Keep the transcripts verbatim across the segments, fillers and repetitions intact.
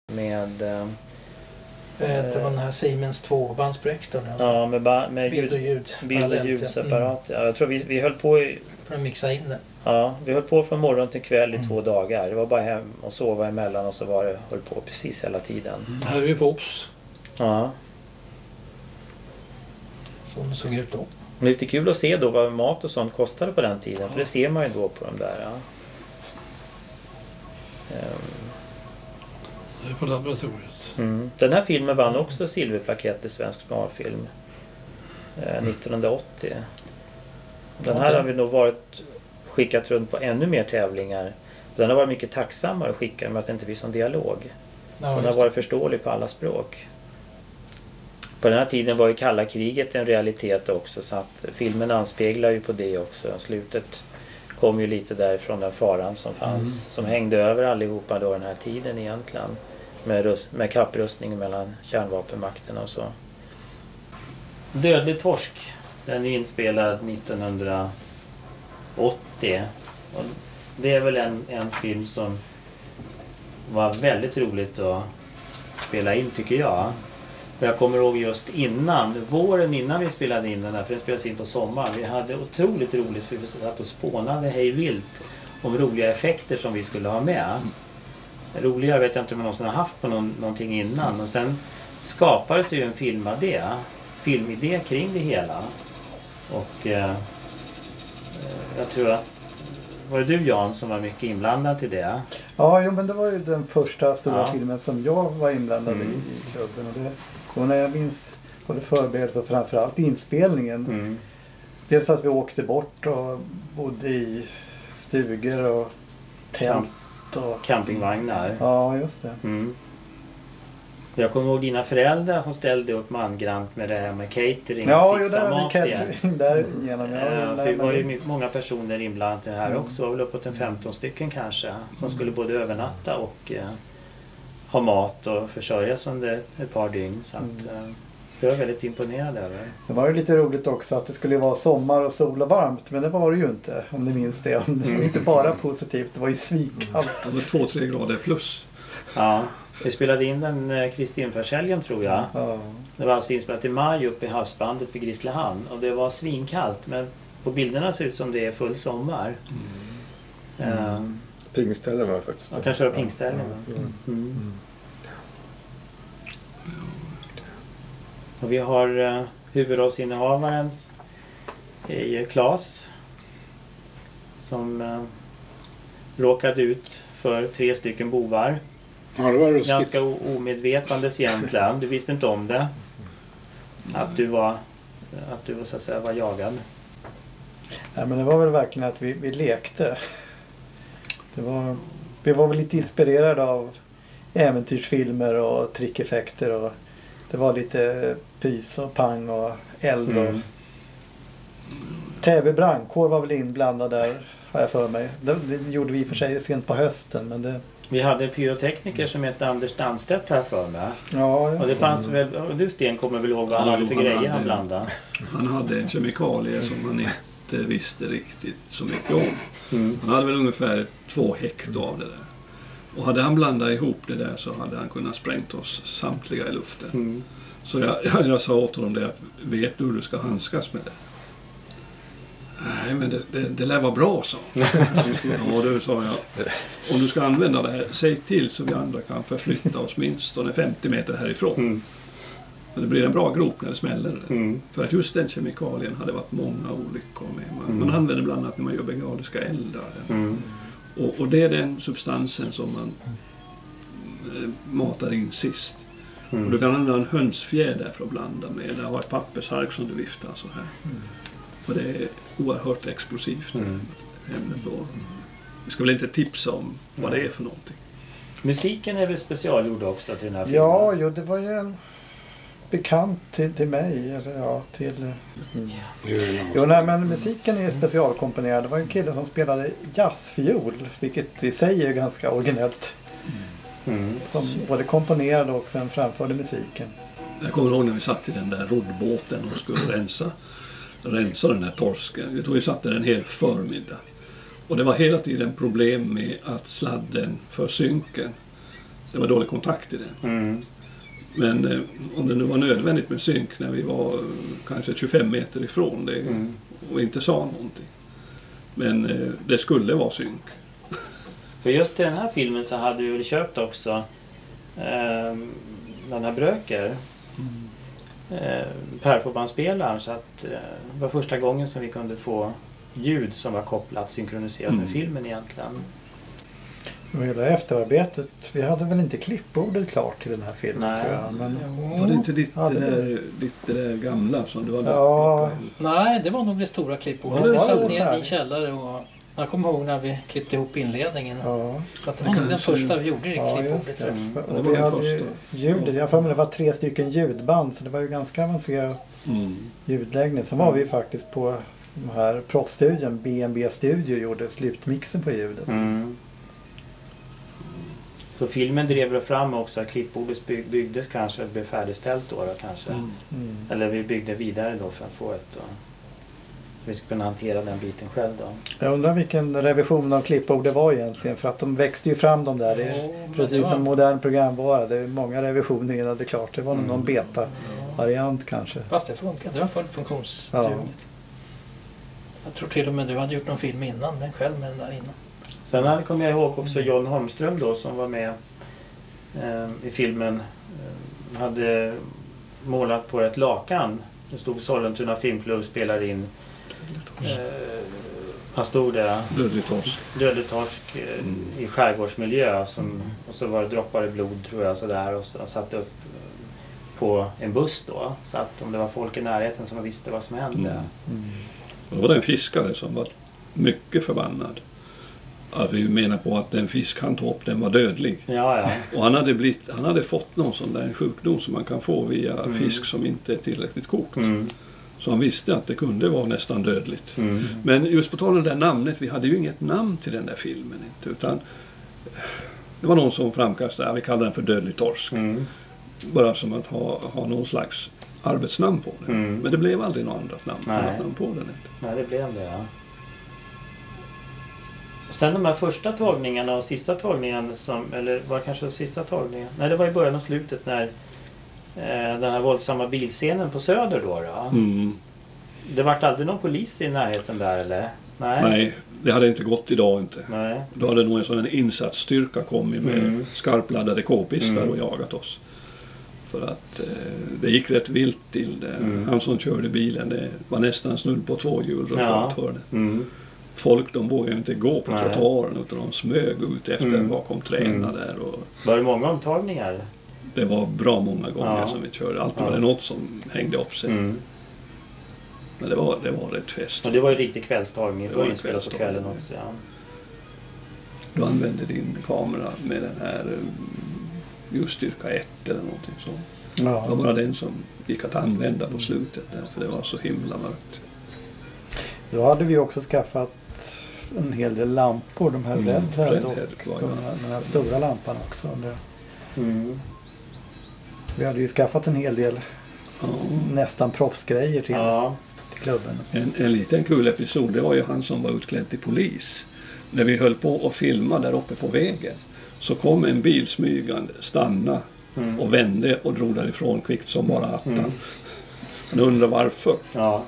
Med... Eh, det var den här Siemens två-bandsprojektorn. Ja, med, ba- med bild och ljud. Bild och ljud separat. Mm. Ja, jag tror vi, vi höll på i... För att mixa in det. Ja, vi höll på från morgon till kväll i mm. två dagar. Det var bara hem och sova emellan och så var det, höll på precis hela tiden. Mm. Här är vi på Ops. Ja. Så det såg ut då. Det är lite kul att se då vad mat och sånt kostade på den tiden. Ja. För det ser man ju då på de där. Ja. Um. Det är på laboratoriet. Mm. Den här filmen vann också silverplakett i svensk smalfilm. Eh, nittonhundraåttio. Den här okay. har vi nog varit skickat runt på ännu mer tävlingar. Den har varit mycket tacksammare att skicka med att det inte finns någon dialog. Ja, den har varit förståelig på alla språk. På den här tiden var ju kalla kriget en realitet också, så att filmen anspeglar ju på det också. Slutet kom ju lite därifrån den faran som fanns, mm. som hängde över allihopa då den här tiden egentligen. Med, rust, med kapprustning mellan kärnvapenmakterna och så. Dödlig torsk. Den är inspelad nittonhundraåttio. Och det är väl en, en film som var väldigt roligt att spela in, tycker jag. Jag kommer ihåg just innan, våren innan vi spelade in den här, för den spelades in på sommaren. Vi hade otroligt roligt för vi satt och spånade hej vilt om roliga effekter som vi skulle ha med. Roligare vet jag inte om jag någonsin har haft på någon, någonting innan. Och sen skapades ju en filmadé, filmidé kring det hela. Och eh, jag tror att, var det du Jan som var mycket inblandad till det? Ja, jo, men det var ju den första stora ja. filmen som jag var inblandad mm. i, i klubben. Och det, och när jag minns både förberedelse och framförallt inspelningen. Mm. Dels att vi åkte bort och bodde i stugor och tält. Och campingvagnar. Ja, just det. Mm. Jag kommer ihåg dina föräldrar som ställde upp mangrant med det här med catering. Ja, jo, där var catering där igenom. Ja, ja, det var ju mycket, många personer inblandade i det här mm. också. Det var väl uppåt en femton stycken kanske. Som mm. skulle både övernatta och eh, ha mat och försörjas under ett par dygn. Så att, mm. eh, jag var väldigt imponerad över. Det var ju lite roligt också att det skulle vara sommar och sol och varmt. Men det var det ju inte, om ni minns det. Det var mm. inte bara positivt, det var ju svinkallt. Det var två, tre grader plus. Ja, vi spelade in den Kristinfärshelgen tror jag. Ja. Det var alltså inspelat i maj uppe i havsbandet vid Grisslehamn. Och det var svinkallt, men på bilderna ser det ut som det är full sommar. Mm. Mm. Pingställen var faktiskt. Ja, kanske var pingställen. Ja. Mm. Mm. Och vi har uh, huvudrollsinnehavaren i Claes som uh, råkade ut för tre stycken bovar. Ja, det var ruskigt. Ganska omedvetandes egentligen. Du visste inte om det. Att du var, att du var, så att säga, var jagad. Nej, men det var väl verkligen att vi, vi lekte. Det var, vi var väl lite inspirerade av äventyrsfilmer och trickeffekter. Och det var lite pys och pang och eld. Och mm. Täby brandkår var väl inblandad där, har jag för mig. Det, det gjorde vi för sig sent på hösten. Men det... Vi hade en pyrotekniker som hette Anders Danstedt här för mig. Ja, och det fanns väl, och du Sten kommer väl ihåg vad han ja, hade för han grejer hade, han blandade. Han hade en kemikalie som han inte visste riktigt så mycket om. Mm. Han hade väl ungefär två hektar av det där. Och hade han blandat ihop det där så hade han kunnat sprängt oss samtliga i luften. Mm. Så jag, jag, jag sa åt honom det att vet du hur du ska handskas med det? Nej, men det, det, det lär vara bra, så. Ja, då sa jag. Om du ska använda det här, säg till så vi andra kan förflytta oss minst femtio meter härifrån. Mm. Men det blir en bra grop när det smäller. Mm. För att just den kemikalien hade varit många olyckor med. Man, mm. man använder bland annat när man gör bengaliska eldar. Mm. Och, och det är den substansen som man eh, matar in sist. Mm. Och du kan använda en hönsfjäder för att blanda med. Där har ett pappersark som du viftar så här. Mm. För det är oerhört explosivt. Mm. Ämnet då. Vi ska väl inte tipsa om vad det är för någonting. Musiken är väl specialgjord också till den här filmen? Ja, jo, det var ju en bekant till, till mig. Eller, ja, till, mm. Jo, nej, men musiken är specialkomponerad. Det var en kille som spelade jazzfiol, vilket i sig är ganska originellt. Mm. Som både komponerade och sen framförde musiken. Jag kommer ihåg när vi satt i den där roddbåten och skulle rensa, rensa den här torsken. Jag tror vi satt där en hel förmiddag. Och det var hela tiden problem med att sladden för synken det var dålig kontakt i den. Mm. Men eh, om det nu var nödvändigt med synk när vi var eh, kanske tjugofem meter ifrån det Mm. och inte sa någonting. Men eh, det skulle vara synk. För just till den här filmen så hade vi väl köpt också eh, den här Bröker. Eh, perfobandspelaren, så att eh, det var första gången som vi kunde få ljud som var kopplat synkroniserat med Mm. filmen egentligen. Och hela efterarbetet, vi hade väl inte klippbordet klart till den här filmen Nej. tror jag. Men, Var det inte ditt, Ja, det, det- där, ditt det där gamla som du hade? Ja. Nej, det var nog det stora klippbordet. Ja, det Vi var satt det ner i färdigt. din källare och jag kommer ihåg när vi klippte ihop inledningen. ja, Så att det var nog den Kanske- första vi gjorde i ja, just klippbordet. det. tror jag. Mm. Det Och var vi den hade ju första. ljudet, jag får mig det var tre stycken ljudband så det var ju ganska avancerad Mm. ljudläggning. Sen var vi ju faktiskt på den här proffsstudion, B and B Studio, gjorde slutmixen på ljudet. Mm. Så filmen drev det fram också, att klippbordet by- byggdes kanske, blev färdigställt då, då kanske. Mm. Mm. Eller vi byggde vidare då för att få ett då. Vi skulle kunna hantera den biten själv då. Jag undrar vilken revision av klippbord det var egentligen för att de växte ju fram de där. Det är Ja, men det precis var- som modern programvara. Det är många revisioner innan det är klart. Det var nog Mm. någon beta-variant kanske. Fast det funkade, det var fullt funktionsdugligt. Ja. Jag tror till och med du hade gjort någon film innan, den själv med den där innan. Sen hade- kommer jag ihåg också John Holmström då som var med eh, i filmen. Eh, hade målat på ett lakan. Det stod Sollentuna Filmklubb spelar in. Eh, han stod där, Dödlig torsk. dödlig torsk eh, Mm. i skärgårdsmiljö. Som, och så var det droppar i blod tror jag sådär. Och så han satt upp eh, på en buss då. Så att om det var folk i närheten som visste vad som hände. Mm. Mm. Och då var det en fiskare som var mycket förbannad. Att vi menar på att den fisk han tog upp, den var dödlig. Ja, ja. Och han hade, blivit, han hade fått någon sån där sjukdom som man kan få via Mm. fisk som inte är tillräckligt kokt. Mm. Så han visste att det kunde vara nästan dödligt. Mm. Men just på tal om det där namnet, vi hade ju inget namn till den där filmen. Inte, utan det var någon som framkastade, ja, vi kallar den för Dödlig torsk. Mm. Bara som att ha, ha någon slags arbetsnamn på den. Mm. Men det blev aldrig något annat namn, Nej. annat namn på den. Inte. Nej, det blev det, ja. Och sen de här första tagningarna och sista tagningen som, eller var det kanske sista tagningen? Nej, det var i början och slutet när eh, den här våldsamma bilscenen på Söder då. då. Mm. Det vart aldrig någon polis i närheten där, eller? Nej. Nej, det hade inte gått idag inte. Nej. Då hade nog en sån här insatsstyrka kommit med Mm. skarpladdade k-pistar Mm. och jagat oss. För att eh, det gick rätt vilt till det. Mm. Han som körde bilen, det var nästan snudd på två hjul runt Ja. runt hörnet. Mm. Folk de vågade ju inte gå på Nej. trottoaren utan de smög ut efter Mm. bakom träden Mm. där. Och Var det många omtagningar? det var bra många gånger Ja. som vi körde. Alltid Ja. var det något som hängde upp sig. Mm. Men det var, det var rätt fest. Och det var ju riktig kvällstagning. Det Det var var ju en spelat på kvällstagning. kvällen också, ja. Du använde din kamera med den här eh, ljusstyrka ett eller någonting så. Det var Ja. bara den som gick att använda på slutet där, för det var så himla mörkt. Då hade vi också skaffat en hel del lampor. De här Mm. Redhead Redhead och var de ju- här, den här stora lampan också. Det- Mm. Vi hade ju skaffat en hel del Ja. nästan proffsgrejer till, Ja. till klubben. En, en liten kul episod, det var ju han som var utklädd till polis. När vi höll på att filma där uppe på vägen så kom en bil smygande, stanna Mm. och vände och drog därifrån kvickt som bara attan. Mm. Man undrar varför. Ja.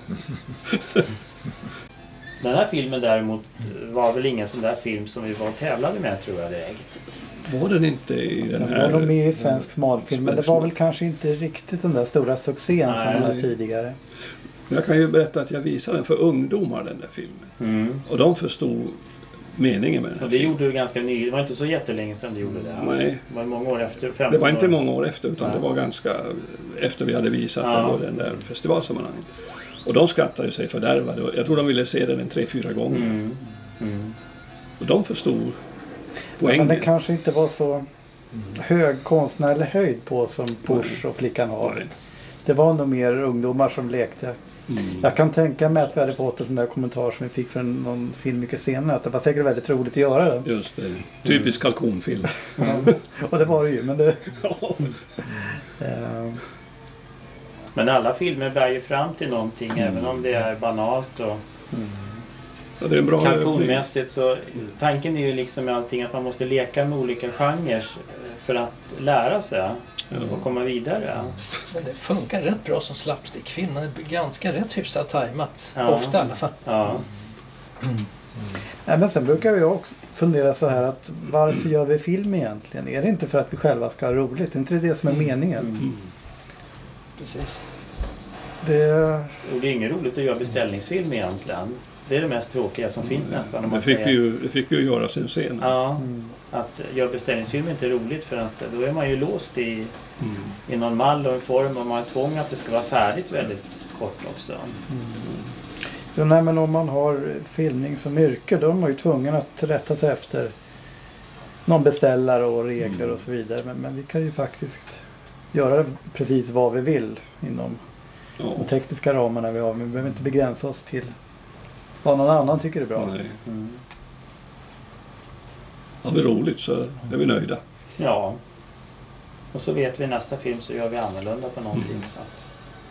Den här filmen däremot var väl ingen sån där film som vi var och tävlade med, tror jag direkt. Var den inte i den Den här... var nog med i svensk smalfilm men det Svensk var smal- väl kanske inte riktigt den där stora succén som Nej. den var tidigare. Jag kan ju berätta att jag visade den för ungdomar, den där filmen. Mm. Och de förstod meningen med den här Och det filmen. gjorde du ganska ny. Det var inte så jättelänge sedan du gjorde det. Nej. Det var många år efter. femton Det var inte år. många år efter, utan Nej. det var ganska efter vi hade visat Ja. den på den där festivalsammanhanget. Och de skrattade sig fördärvade. Och jag tror de ville se den en tre, fyra gånger. Mm. Mm. Och de förstod Men poängen. den kanske inte var så hög konstnärlig höjd på som Push och Flickan har. Nej. Det var nog mer ungdomar som lekte. Mm. Jag kan tänka mig att vi hade fått en sån där kommentar som vi fick för någon film mycket senare. Att det var säkert väldigt roligt att göra den. Just det. Typisk kalkonfilm. Och det var det ju. Men, det, Ja. eh, Men alla filmer bär ju fram till någonting, Mm. även om det är banalt. Och, Ja, det är en bra övning. kalkonmässigt så tanken är ju liksom med allting att man måste leka med olika genrer för att lära sig och komma vidare. Men det funkar rätt bra som slapstickfilm. Det är ganska rätt hyfsat tajmat. Ja. Ofta i alla fall. Ja. Mm. Nej, men sen brukar jag också fundera så här att varför gör vi film egentligen? Är det inte för att vi själva ska ha roligt? Är inte det det som är meningen? Mm. Precis. Det... Och det är inget roligt att göra beställningsfilm egentligen. Det är det mest tråkiga som finns nästan. Om man Det fick, säger. vi ju, det fick vi ju göra sin scen. Ja, Mm. att göra beställningsfilm är inte roligt för att då är man ju låst i, Mm. i någon mall och en form och man är tvång att det ska vara färdigt väldigt kort också. Mm. Jo, nej, men om man har filmning som yrke då är man ju tvungen att rätta sig efter någon beställare och regler och så vidare. Men, men vi kan ju faktiskt göra precis vad vi vill inom Ja. de tekniska ramarna vi har. Men vi behöver inte begränsa oss till vad någon annan tycker är bra. Nej. Mm. Har vi roligt så är vi nöjda. Ja. Och så vet vi nästa film så gör vi annorlunda på någonting. Mm. Så att...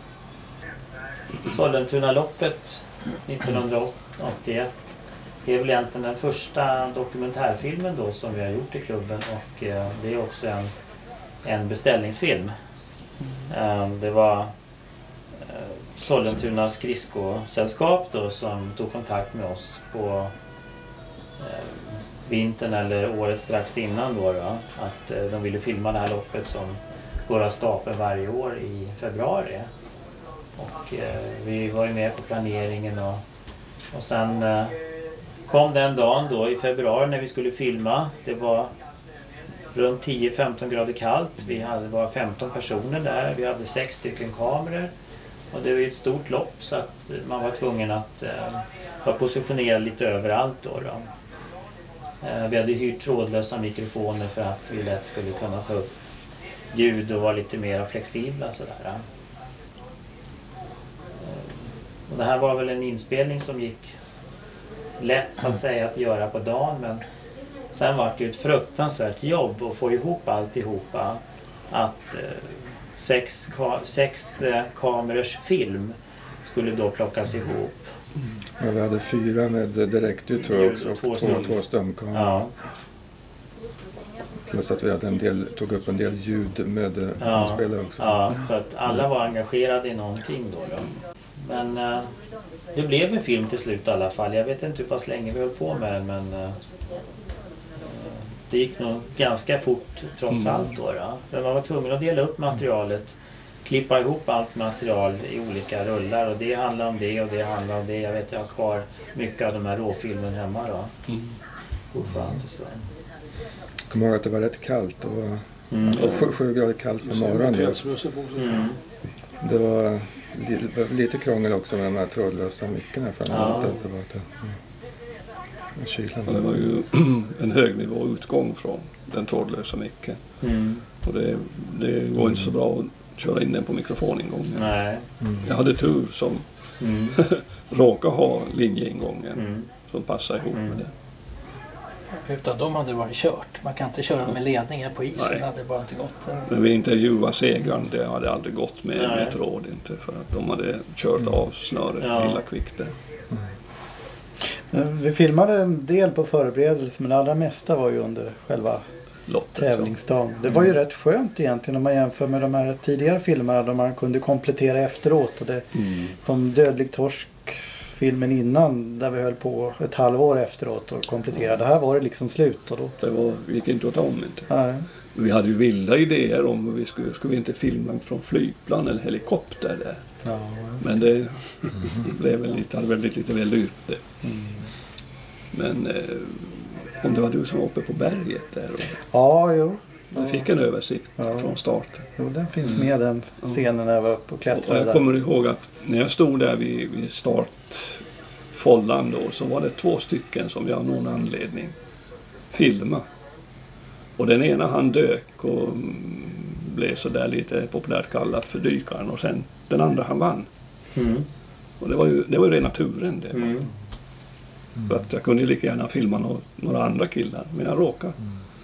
Sollentuna-loppet nittonhundraåttioett är väl egentligen den första dokumentärfilmen då som vi har gjort i klubben och eh, det är också en, en beställningsfilm. Eh, det var eh, Sollentuna skridskosällskap då som tog kontakt med oss på eh, vintern eller året strax innan då, då att eh, de ville filma det här loppet som går av stapeln varje år i februari. Och eh, vi var ju med på planeringen och, och sen eh, kom den dagen då i februari när vi skulle filma. Det var runt tio till femton grader kallt. Vi hade bara femton personer där. Vi hade sex stycken kameror. Och det var ju ett stort lopp så att man var tvungen att eh, vara positionerad lite överallt då. då. Eh, vi hade hyrt trådlösa mikrofoner för att vi lätt skulle kunna ta upp ljud och vara lite mer flexibla sådär. Och det här var väl en inspelning som gick lätt så att säga att göra på dagen men sen var det ju ett fruktansvärt jobb att få ihop alltihopa att eh, sex, ka- sex eh, kamerors film skulle då plockas ihop. Ja, vi hade fyra med direktljud tror jag också och Två två, stum. två stumkameror. Ja, Plus att vi hade en del, tog upp en del ljud med eh, Ja. inspelare också. ja, så att alla var engagerade i någonting då. då. Men eh, det blev en film till slut i alla fall. Jag vet inte hur pass länge vi höll på med den men eh, det gick nog ganska fort trots Mm. allt då, då. Men man var tvungen att dela upp materialet, klippa ihop allt material i olika rullar och det handlar om det och det handlar om det. Jag vet jag har kvar mycket av de här råfilmen hemma då. Mm. Fortfarande så. Jag kommer ihåg att det var rätt kallt. Det var, Mm. det var sju, sju grader kallt på morgonen. Mm. Det var li, lite krångel också med de här trådlösa mickarna för Ja. att det var det. Mm. Kylan. Och det var ju en högnivå utgång från den trådlösa micken. Mm. Och det, det går inte så bra att köra in den på mikrofoningången. Nej. Mm. Jag hade tur som Mm. råkade ha linjeingången Mm. som passade ihop Mm. med det. Utan dem hade det varit kört. Man kan inte köra med ledningar på isen. Nej. Det hade bara inte gått. En... Men vi intervjuade segraren, det hade aldrig gått med, Nej. med tråd inte för att de hade kört av snöret Ja. illa kvickt där. Vi filmade en del på förberedelse men det allra mesta var ju under själva Loppet. tävlingsdagen. Det var ju rätt skönt egentligen om man jämför med de här tidigare filmerna där man kunde komplettera efteråt. Och det, Mm. som Dödlig torsk filmen innan där vi höll på ett halvår efteråt och kompletterade. Det här var det liksom slut och då... Det var, gick inte att ta om inte. Nej. Vi hade ju vilda idéer om hur vi skulle, skulle vi inte filma från flygplan eller helikopter där. Ja, Men det blev väl lite, hade väl blivit lite väl dyrt det. Mm. Men eh, om det var du som var uppe på berget där och ja jo. du fick en översikt Ja. från starten. Jo, den finns med den scenen när jag var uppe och Och klättrade jag där. kommer ihåg att när jag stod där vid, vid startfållan då så var det två stycken som jag av någon anledning filmade. Och den ena han dök och mm, blev så där lite populärt kallat för dykaren och sen den andra han vann. Mm. Och det var ju, det var ju rena turen det. Mm. För att jag kunde ju lika gärna filma några, några andra killar men jag råkade.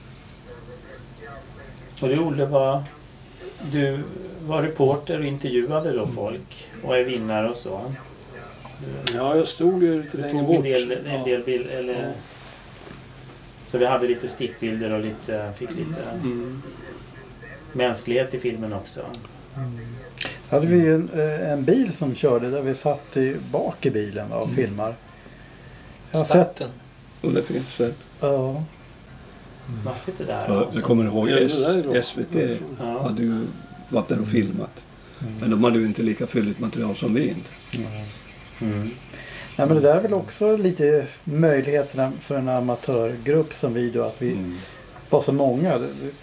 Och det Olle var, du var reporter och intervjuade då folk och är vinnare och så. Ja, jag stod ju lite Du längre tog en bort. del, en Ja. del bild, eller... Ja. Så vi hade lite stickbilder och lite, fick lite Mm. mänsklighet i filmen också. hade vi ju en, eh, en bil som körde där vi satt i, bak i bilen va, och filmar. Jag har sett... Starten. Och det finns ett... Ja. Varför inte där? Ja, jag kommer ihåg Ja, det S, där är då. S V T Ja. hade ju varit där och filmat. Men de hade ju inte lika fylligt material som vi inte. Mm. Nej, men det där är väl också lite möjligheterna för en amatörgrupp som vi då, att vi Mm. var så många.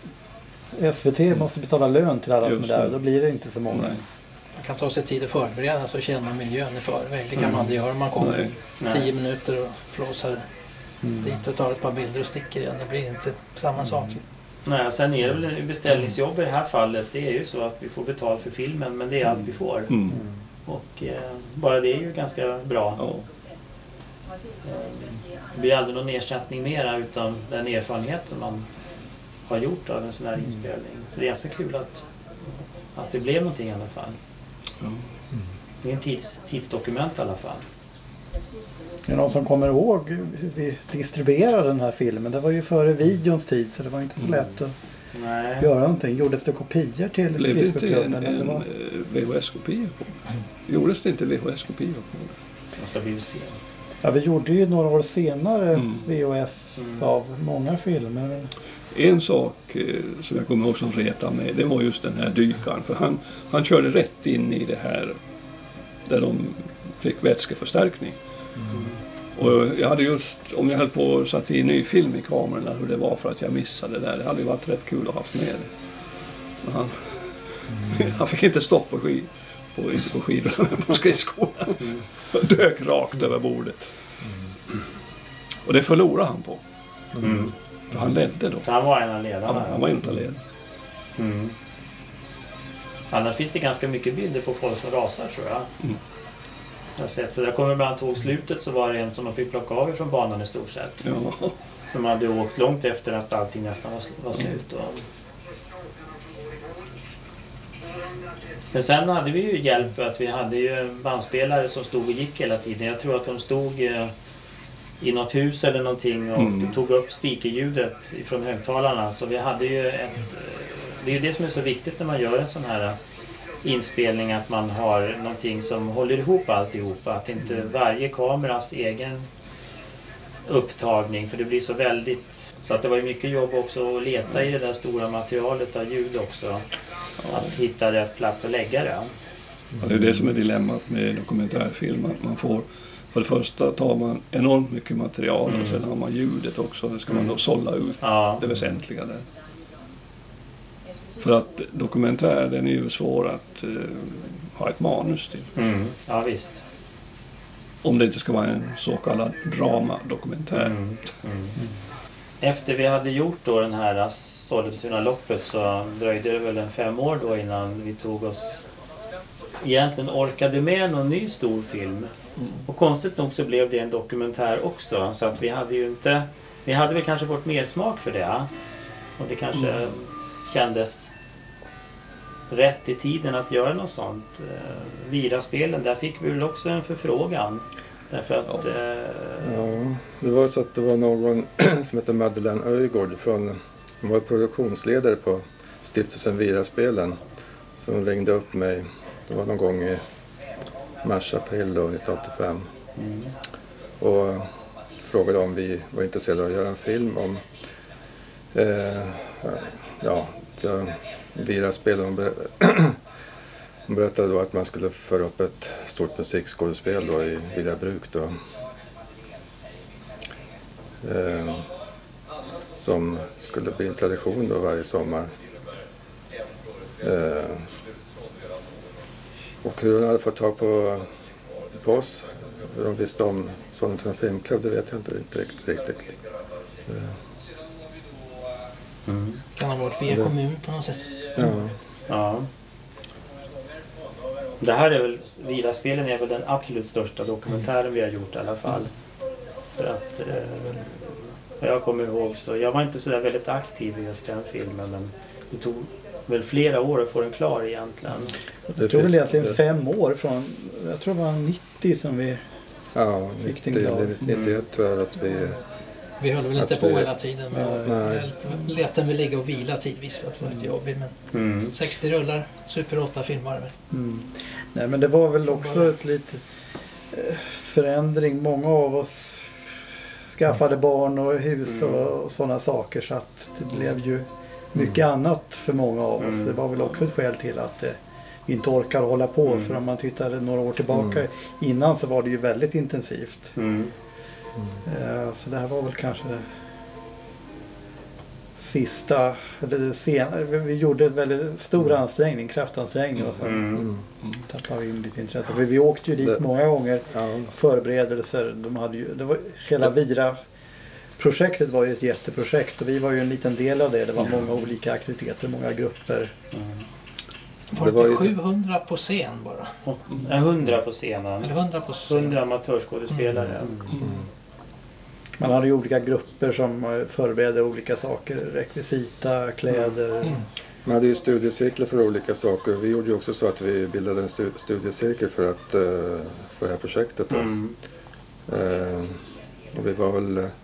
S V T måste betala lön till alla som är Just där det. och då blir det inte så många. Nej. Man kan ta sig tid att förbereda sig och känna miljön i förväg. Det kan Mm. man aldrig göra om man kommer Nej. Nej. tio minuter och flåsar dit och tar ett par bilder och sticker igen. Det blir inte samma sak. Nej, sen är det väl en beställningsjobb i det här fallet. Det är ju så att vi får betalt för filmen, men det är allt vi får. Mm. Och eh, bara det är ju ganska bra. Ja. Eh, det blir aldrig någon ersättning mera utan den erfarenheten man har gjort av en sån här inspelning. Så det är ganska kul att, att det blev någonting i alla fall. Ja. Det är en tids, tidsdokument i alla fall. Är det någon som kommer ihåg hur vi distribuerade den här filmen? Det var ju före videons tid så det var inte så lätt att Nej. göra någonting. Gjordes det kopior till Blev det inte en, skridskoklubben? eller en vad? eh, V H S-kopia på det? Gjordes det inte V H S-kopia på det? Måste ha blivit sen. Ja, vi gjorde ju några år senare Mm. V H S Mm. av många filmer. En sak eh, som jag kommer ihåg som retade mig, det var just den här dykaren. För han, han körde rätt in i det här där de fick vätskeförstärkning. Och jag hade just, om jag höll på och satt i ny film i kamerorna, hur det var för att jag missade det där. Det hade ju varit rätt kul att ha haft med det. Men han, han fick inte stopp på skid, på, inte på skidorna, men på skridskorna. Han dök rakt över bordet. Och det förlorade han på. Mm. För han ledde då. Så han var en av ledarna. Han, han var inte ledare. Mm. Annars finns det ganska mycket bilder på folk som rasar tror jag. Mm. Jag har sett. Så där kommer bland annat ihåg slutet så var det en som de fick plocka av från banan i stort sett. Ja. Som hade åkt långt efter att allting nästan var, sl- var slut. Och... Men sen hade vi ju hjälp att vi hade ju bandspelare som stod och gick hela tiden. Jag tror att de stod eh, i något hus eller någonting och Mm. tog upp speakerljudet från högtalarna. Så vi hade ju ett... eh, Det är ju det som är så viktigt när man gör en sån här inspelning, att man har någonting som håller ihop alltihopa. Att inte varje kameras egen upptagning, för det blir så väldigt... Så att det var ju mycket jobb också att leta i det där stora materialet av ljud också. Att hitta rätt plats att lägga det. Ja, det är det som är dilemmat med dokumentärfilm. Att man får, för det första tar man enormt mycket material Mm. och sen har man ljudet också. Det ska man då sålla ut Ja. det väsentliga där. För att dokumentär, den är ju svår att eh, ha ett manus till. Mm. Ja visst. Om det inte ska vara en så kallad dramadokumentär. Mm. Mm. Efter vi hade gjort då den här Sollentuna-loppet så dröjde det väl en fem år då innan vi tog oss egentligen orkade med någon ny stor film. Mm. Och konstigt nog så blev det en dokumentär också, så att vi hade ju inte, vi hade väl kanske fått mer smak för det. Och det kanske Mm. kändes rätt i tiden att göra något sånt. Eh, Viraspelen, där fick vi väl också en förfrågan. Därför att... Ja. Eh, Ja, det var så att det var någon som heter Madeleine Öjgård från, som var produktionsledare på stiftelsen Viraspelen, som ringde upp mig. Det var någon gång i mars-april då, nittonhundraåttiofem. mm. Och frågade om vi var intresserade av att göra en film om eh, ja, Viraspel. Hon ber- hon berättade då att man skulle föra upp ett stort musikskådespel då i Villabruk då. Eh, som skulle bli en tradition då varje sommar. Eh, och hur hon hade fått tag på, på oss, hur de visste om Sollentuna filmklubb, det vet jag inte riktigt. riktigt. Eh, Mm. Kan ha varit via Det- kommun på något sätt. ja. Ja. Det här är väl, Viraspelen är väl den absolut största dokumentären vi har gjort i alla fall. För att, eh, vad jag kommer ihåg så, jag var inte så där väldigt aktiv i just den filmen, men det tog väl flera år att få den klar egentligen. Det tog väl egentligen fem år från, jag tror det var nittio som vi Ja, Fick din nittio, dag. nittioett tror jag att vi... Vi höll väl inte Att på vi- hela tiden. Men Nej. jag lät den väl ligga och vila tidvis för att det var lite jobbigt. Men Mm. sextio rullar, Super åtta-film var det väl. Mm. Nej, men det var väl också ett lite eh, förändring. Många av oss skaffade barn och hus Mm. och, och sådana saker, så att det blev ju mycket annat för många av oss. Mm. Det var väl också ett skäl till att eh, vi inte orkar hålla på. Mm. För om man tittade några år tillbaka Mm. innan, så var det ju väldigt intensivt. Mm. Eh, så det här var väl kanske det sista, eller det sen, vi gjorde en väldigt stor ansträngning, kraftansträngning, och sen Mm. Mm. tappade vi in lite intresse. För vi åkte ju dit Det- många gånger, Ja, förberedelser. De hade ju, det var, hela Vira-projektet var ju ett jätteprojekt, och vi var ju en liten del av det. Det var många olika aktiviteter, många grupper. Mm. Var Det det var ju- inte sjuhundra på scen bara? Och- ja, hundra på scenen. Eller hundra på scen? hundra amatörskådespelare. Mm. mm. Man hade ju olika grupper som eh, förberedde olika saker, rekvisita, kläder. Mm. Man hade ju studiecirklar för olika saker. Vi gjorde ju också så att vi bildade en stu- studiecirkel för, att, eh, för det här projektet. Då. Mm. Eh, och vi var väl eh,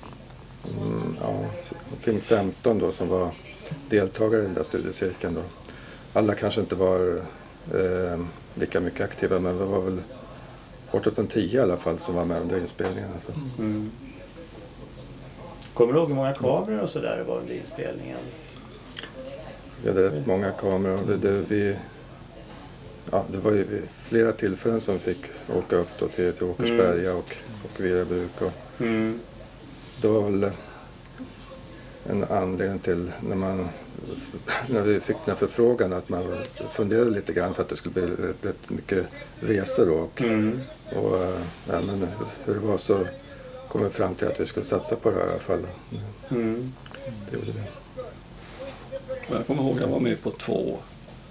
mm, ja, omkring femton då som var deltagare i den där studiecirkeln. Då. Alla kanske inte var eh, lika mycket aktiva, men vi var väl bortåt en tio i alla fall som var med under inspelningen. Alltså. Mm. Kommer du ihåg hur många kameror och sådär det var under inspelningen? Vi hade rätt många kameror. Det, det, vi, ja, det var ju vid flera tillfällen som vi fick åka upp då till, till Åkersberga och, och Virabruk. Och Mm. det var väl en anledning till när, man, när vi fick den här förfrågan att man funderade lite grann för att det skulle bli rätt, rätt mycket resor. Då. Och, Mm. och ja, men hur det var så kom vi fram till att vi skulle satsa på det här i alla fall. Mm. Det gjorde vi. Jag kommer ihåg att jag var med på två,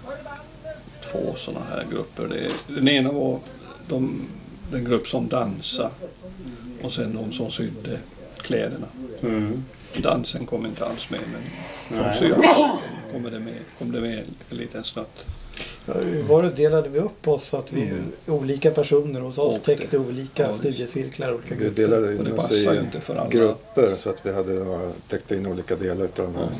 två sådana här grupper. Det, den ena var de, den grupp som dansade och sen de som sydde kläderna. Mm. Dansen kom inte alls med, men Nej. de sydde kommer det med, kom det med en liten snutt. Ja, hur var det, delade vi upp oss så att vi Mm. olika personer hos oss Åkte. täckte olika Ja, visst. studiecirklar, olika Vi grupper. delade Och in det oss passar i ju inte för alla. grupper så att vi hade ja, täckt in olika delar av den här. Mm.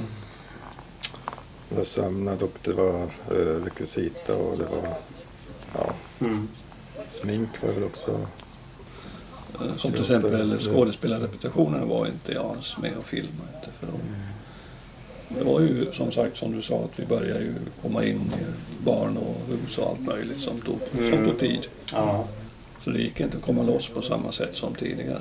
Det var sömnad och det var eh, rekvisita och det var ja, Mm. smink var det väl också. Som till exempel skådespelarrepetitionerna var inte jag ens med och filmade. Inte för dem. Det var ju som sagt som du sa att vi började ju komma in i barn och hus och allt möjligt som tog, som Mm. tog tid. Ja. Så det gick inte att komma loss på samma sätt som tidigare.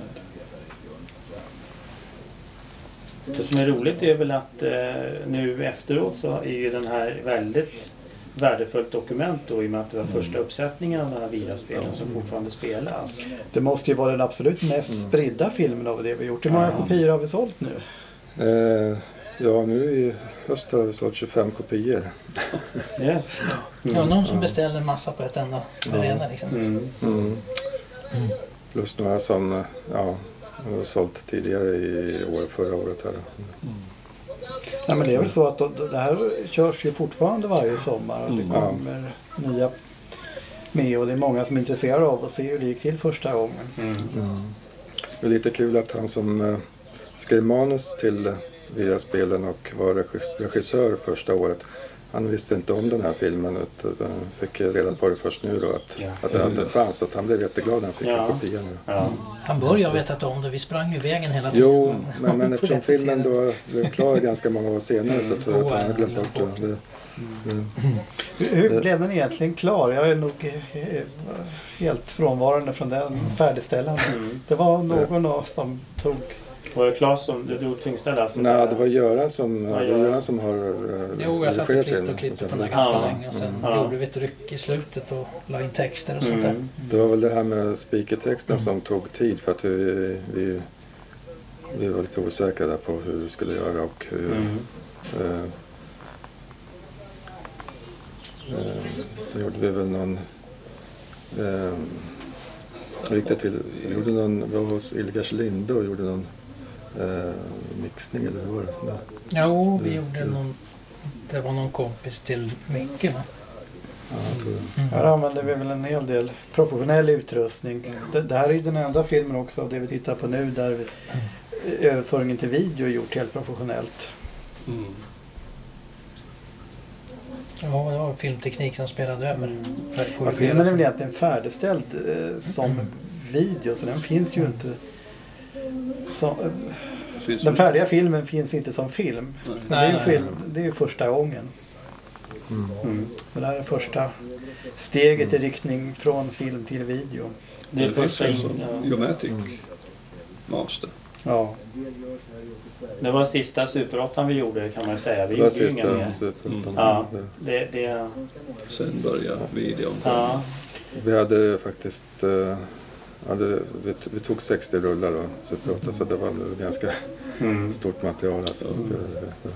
Det som är roligt är väl att eh, nu efteråt så är ju den här väldigt värdefullt dokument då, i och med att det var första uppsättningen av den här Vira-spelen som fortfarande spelas. Det måste ju vara den absolut mest Mm. spridda filmen av det vi gjort. Hur många Ja. kopior har vi sålt nu? Eh, ja, nu i höst har vi sålt tjugofem kopior. Yes. Det var någon som beställde en massa på ett enda arena liksom. Mm. Mm. Plus några som eh, ja, har sålt tidigare i år, förra året. Här. Nej, men det är väl så att då, det här körs ju fortfarande varje sommar och det Mm. kommer nya med, och det är många som är intresserade av att se hur det gick till första gången. Mm. Mm. Det är lite kul att han som eh, skrev manus till eh, Vira-spelen och var regis- regissör första året, han visste inte om den här filmen utan fick reda på det först nu då, att, Ja. att den inte fanns. Så att han blev jätteglad när han fick Ja. en kopia nu. Ja. Han började ha vetat om det. Vi sprang ju vägen hela tiden. Jo, men, men eftersom Repetera. filmen då blev klar ganska många år senare så tror jag att han har glömt bort det. det. Mm. Hur, hur blev den egentligen klar? Jag är nog eh, helt frånvarande från den färdigställande. Mm. Det var någon av oss som tog... Var det Claes som du drog tyngsta lasset? Nej, det var Göran som, Ja, det är Göran. Göran som har uh, Jo, jag satt och klippte och klippte på den där ganska Ja. länge och sen Ja. gjorde vi ett ryck i slutet och la in texter och sånt där. Mm. Det var väl det här med speakertexten som tog tid för att vi, vi, vi var lite osäkra där på hur vi skulle göra och hur... Mm. Eh, eh, så gjorde vi väl någon... Eh, riktigt till, så vi gjorde någon, vi var hos Ilgars Linde och gjorde någon eh, mixning eller hur var det? Nej. Jo, vi Det- gjorde det- någon... Det var någon kompis till Micke va? Ja, jag tror det. Här använder vi väl en hel del professionell utrustning. Det, det här är ju den enda filmen också av det vi tittar på nu där vi, överföringen till video är gjort helt professionellt. Mm. Ja, det var filmteknik som spelade över. För att Ja, korrigera filmen är sig. väl egentligen färdigställd eh, som video så den finns ju inte som, eh, Finns den det- färdiga filmen finns inte som film. Nej. Men det är ju Nej, film, det är ju första gången. Mm. Mm. Men det här är första steget i riktning från film till video. Det är Det finns första en in, sån ja. Geomatic Master. Ja. Det var sista Super åtta vi gjorde kan man säga. Vi Det var gjorde ju inga sista mer. Super åtta. Ja, det, det, Sen börjar videon. ja. Vi hade faktiskt, eh, hade, vi, vi tog sextio rullar då, Super åtta, så det var nog ganska Mm. stort material. Alltså. Det, det,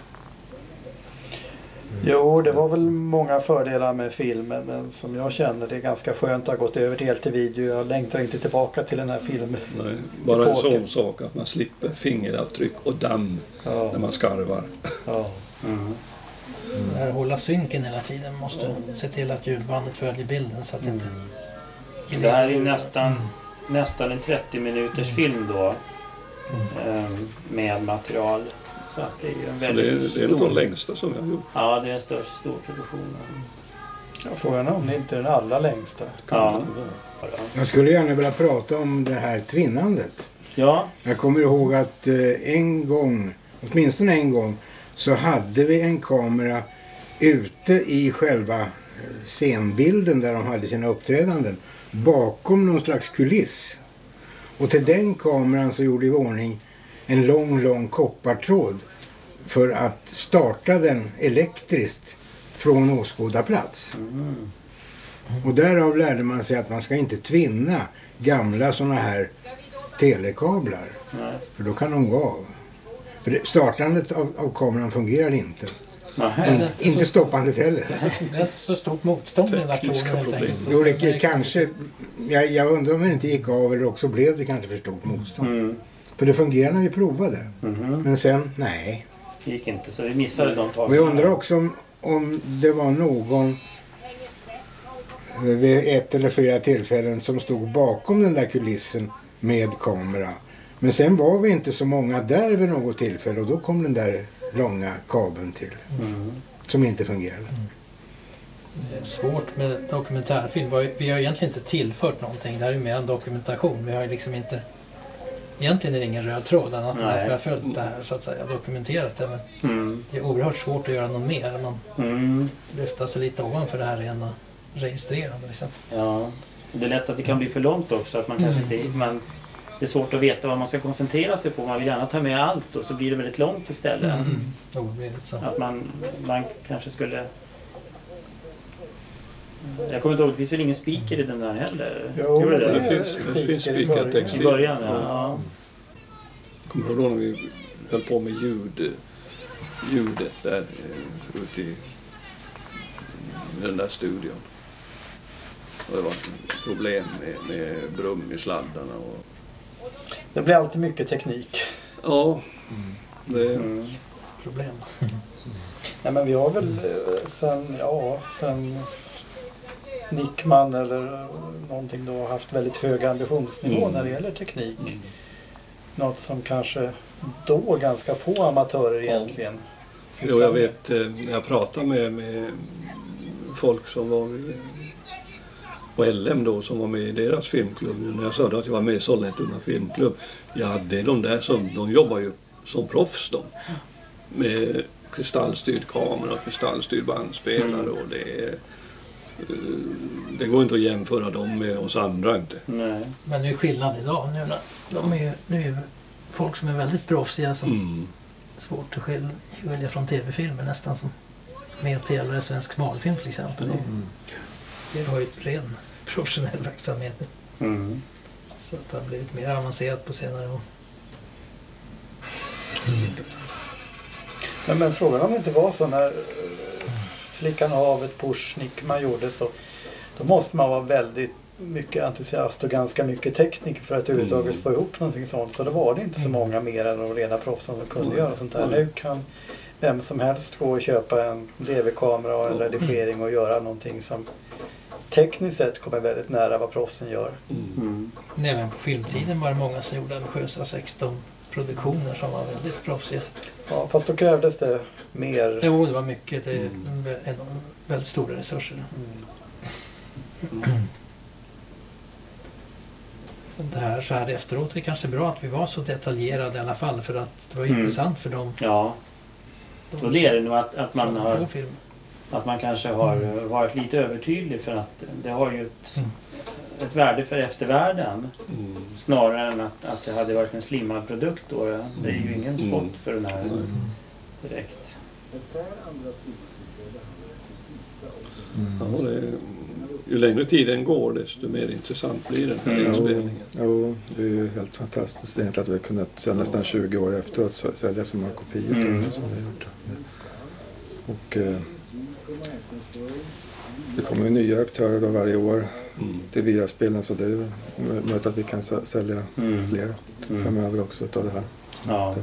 Jo, det var väl många fördelar med filmen men som jag känner det är ganska skönt att ha gått över helt till video. Jag längtar inte tillbaka till den här filmen. Nej, bara en Epoken. sån sak att man slipper fingeravtryck och damm Ja, när man skarvar. ja. Mm. Det här hålla synken hela tiden. Man måste se till att ljudbandet följer bilden så att det inte... Det här är nästan, nästan en trettio minuters film då. ehm, Med material. Så att det är ju en Så det väldigt är, det är en av stor... de längsta som jag har gjort. Ja, det är en stor, stor produktion. Ja, frågan är om det inte är den allra längsta. Ja. Jag skulle gärna vilja prata om det här tvinnandet. Ja. Jag kommer ihåg att eh, en gång, åtminstone en gång, så hade vi en kamera ute i själva eh, scenbilden där de hade sina uppträdanden, bakom någon slags kuliss. Och till den kameran så gjorde vi i ordning en lång, lång koppartråd för att starta den elektriskt från åskådarplats. Mm. Och därav lärde man sig att man ska inte tvinna gamla såna här telekablar. Nej. För då kan de gå av. För det, startandet av, av kameran fungerar inte. Nähä. In, inte stoppandet heller. Det är inte så stort motstånd i den här Tekniska tråden helt problem. enkelt. Så Jo, det det- kanske, jag, jag undrar om det inte gick av eller också blev det kanske för stort motstånd. Mm. För det fungerar när vi provade. Mhm. Men sen, nej. Det gick inte så vi missade de Och tagen. jag undrar också om, om det var någon vid ett eller flera tillfällen som stod bakom den där kulissen med kamera. Men sen var vi inte så många där vid något tillfälle och då kom den där långa kabeln till. Mm. Som inte fungerade. Det är svårt med dokumentärfilm. Vi har- Vi har egentligen inte tillfört någonting. Det här är mer en dokumentation. Vi har ju liksom inte... Egentligen är det ingen röd tråd annat än att Nej. vi har följt det här så att säga. Dokumenterat det. Men Mm. det är oerhört svårt att göra något mer. Man Mm. lyfter sig lite ovanför det här rena registrerande. Liksom. Ja. Det är lätt att det kan bli för långt också. Att man kanske inte, man, det är svårt att veta vad man ska koncentrera sig på. Man vill gärna ta med allt och så blir det väldigt långt istället. Mm. Jo, det blir lite så. Att man, man kanske skulle... Jag kommer inte ihåg, det finns väl ingen speaker i den där heller? Jo, Gjorde men det? Det är finns, det speaker finns i spikad början. text I början, ja. ja. Kommer du ihåg när vi höll på med ljud, ljudet där eh, ute i, i den där studion? Och det var problem med, med brum i sladdarna. Och, Det blir alltid mycket teknik. ja, det, Mm. Problem. Nej, men vi har väl eh, sen, ja, sen Nickman eller eh, någonting då haft väldigt hög ambitionsnivå Mm. när det gäller teknik. Något som kanske då ganska få amatörer egentligen jo, sysslar jag med. vet, eh, när jag pratade med, med folk som var i- på L M då, som var med i deras filmklubb. När jag sa att jag var med i Sollentuna filmklubb. Ja, det är de där som, de jobbar ju som proffs de. Med kristallstyrd kamera och kristallstyrd bandspelare Mm. och det är, eh, det går inte att jämföra dem med oss andra inte. Nej. Men det är skillnad idag. Nu, när- de är ju, nu är ju folk som är väldigt proffsiga som Mm. svårt att skilja, skilja från tv-filmer nästan som med och tävlar i svensk smalfilm till exempel. Det, det har ju ren professionell verksamhet nu. Mm. Så att det har blivit mer avancerat på senare år. Men, men frågan om det inte var så när eh, Flickan och havet, Pushnik man gjorde så då måste man vara väldigt mycket entusiast och ganska mycket tekniker för att överhuvudtaget Mm. få ihop någonting sånt. Så då var det inte så många mer än de rena proffsen som kunde Mm. göra sånt där. Mm. Nu kan vem som helst gå och köpa en D V-kamera och en redigering och göra någonting som tekniskt sett kommer väldigt nära vad proffsen gör. Mm. Även på filmtiden var det många som gjorde ambitiösa sexton-produktioner som var väldigt proffsiga. Ja, fast då krävdes det mer. Jo, det var mycket. Det är Mm. en, väldigt stora resurser. Mm. Det här så här efteråt är det kanske bra att vi var så detaljerade i alla fall, för att det var Mm. intressant för dem. Ja, De och det är det nog att, att man som har får film. att man kanske har Mm. varit lite övertydlig, för att det har ju ett, Mm. ett värde för eftervärlden Mm. snarare än att, att det hade varit en slimmad produkt då. Det är ju ingen spot Mm. för den här Mm. direkt. Ja, det är, ju längre tiden går desto mer intressant blir den här Mm. inspelningen. Jo, det är ju helt fantastiskt egentligen att vi har kunnat sen nästan tjugo år efteråt så- sälja så många kopior av Mm. det som vi har gjort. Och eh, det kommer ju nya aktörer då varje år Mm. till Viaspelen, så det är ju möjligt att vi kan sä- sälja Mm. fler Mm. framöver också av det här. Ja.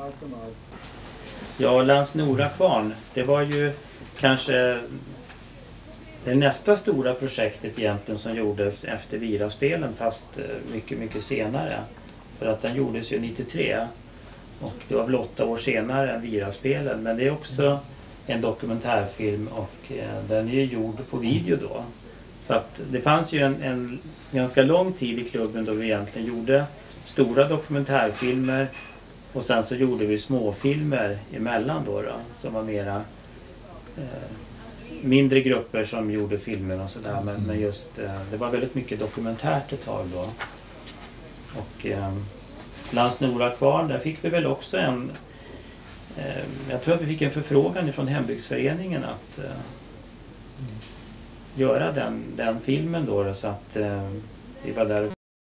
Ja, Landsnora kvarn, det var ju kanske det nästa stora projektet egentligen som gjordes efter Viraspelen, fast eh, mycket, mycket senare. För att den gjordes ju nittiotre och det var väl åtta år senare än Viraspelen. Men det är också en dokumentärfilm och eh, den är ju gjord på video då. Så att det fanns ju en, en ganska lång tid i klubben då vi egentligen gjorde stora dokumentärfilmer och sen så gjorde vi småfilmer emellan då, då som var mera eh, mindre grupper som gjorde filmer och sådär, men, men just eh, det var väldigt mycket dokumentärt ett tag då. Och eh, Landsnora kvarn, där fick vi väl också en eh, jag tror att vi fick en förfrågan från hembygdsföreningen att eh, göra den, den filmen då, så att eh, vi var där